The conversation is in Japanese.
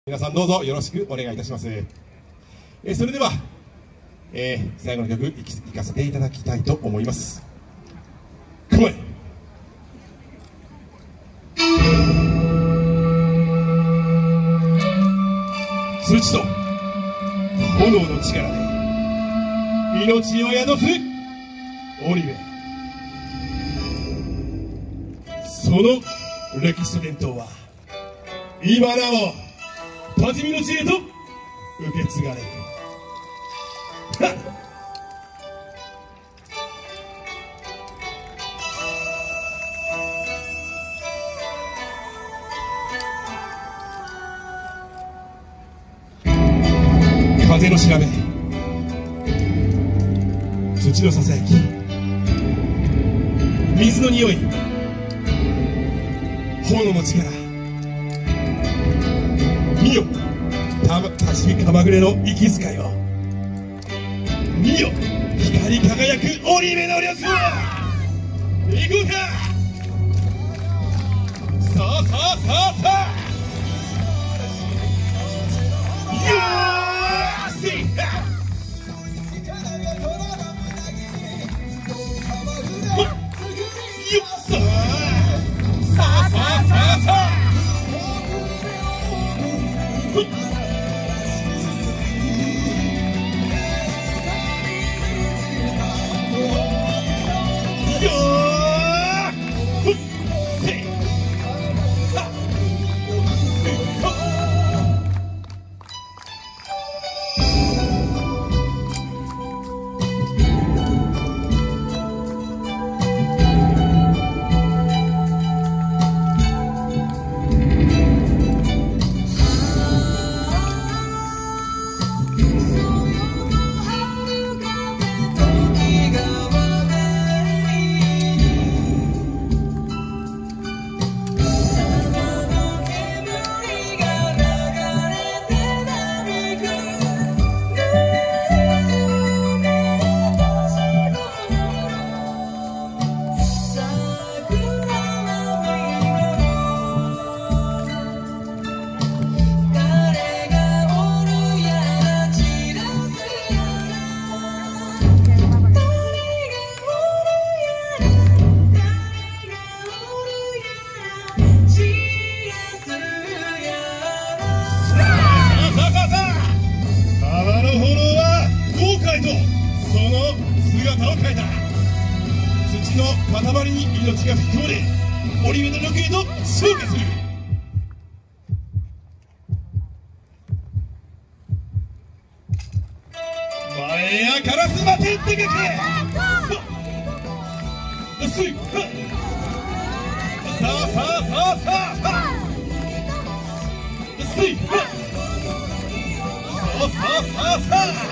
皆さんどうぞよろしくお願いいたします。それでは、最後の曲いかせていただきたいと思います。構え。土と炎の力で命を宿す織部。その歴史と伝統は今なお多治見の地へと受け継がれる。風の調べ、土のささやき、水の匂い、炎の力。見よ、多治見鎌暮の息遣いを。見よ、光り輝く織部の力を。行こうか。さあさあさあさあ、土の塊に命が吹き込まれ、織部の力へと昇華する。前やカラス待てってけけ。さあさあさあさあさあ、さあさあさあさあ。